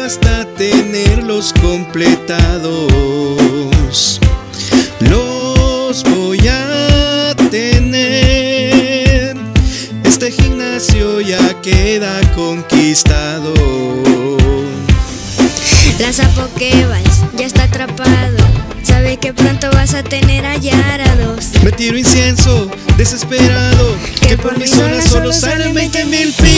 hasta tenerlos completados. Los voy a tener. Este gimnasio ya queda conquistado. Lanza Pokéballs, ya está atrapado. Sabe que pronto vas a tener a Gyarados. Me tiro incienso, desesperado, que por mi zona solo salen 20,000 pi.